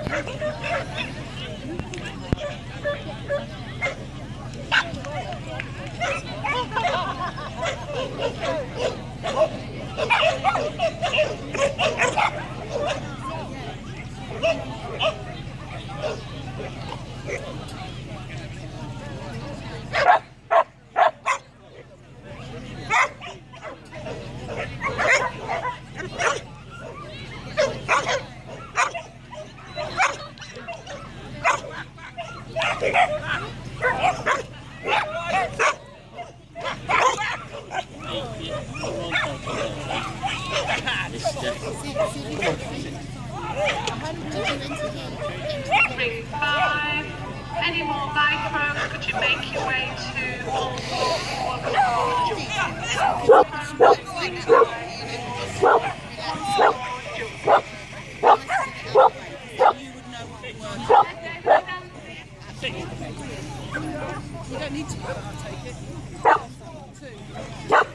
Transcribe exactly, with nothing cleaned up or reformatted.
Ring five. Any more micros? Could you make your way to all You don't need to take it. Two.